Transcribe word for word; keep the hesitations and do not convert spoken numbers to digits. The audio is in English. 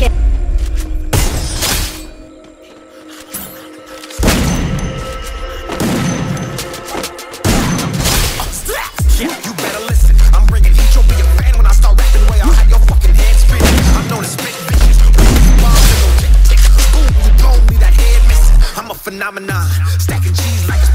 kill. Yeah, you better listen. I'm bringing heat. You'll be a fan when I start rapping. Way I'll have your fucking head spinning. I'm known as spit bitches. Bombs that go tick tick. Boom, you blow me that head missing. I'm a phenomenon. Stacking cheese like